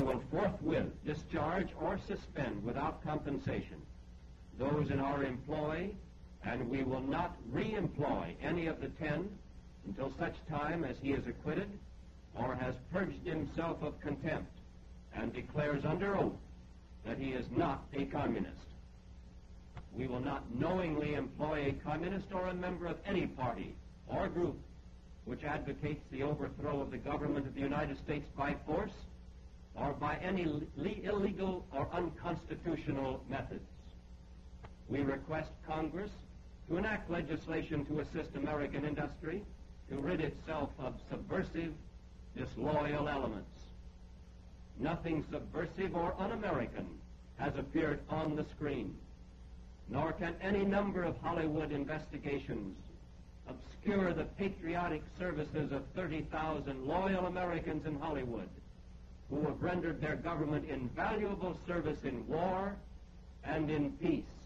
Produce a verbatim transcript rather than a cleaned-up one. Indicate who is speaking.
Speaker 1: will forthwith discharge or suspend without compensation those in our employ, and we will not re-employ any of the ten until such time as he is acquitted or has purged himself of contempt and declares under oath that he is not a communist. We will not knowingly employ a communist or a member of any party or group which advocates the overthrow of the government of the United States by force or by any illegal or unconstitutional methods. We request Congress to enact legislation to assist American industry to rid itself of subversive, disloyal elements. Nothing subversive or un-American has appeared on the screen, nor can any number of Hollywood investigations obscure the patriotic services of thirty thousand loyal Americans in Hollywood who have rendered their government invaluable service in war and in peace.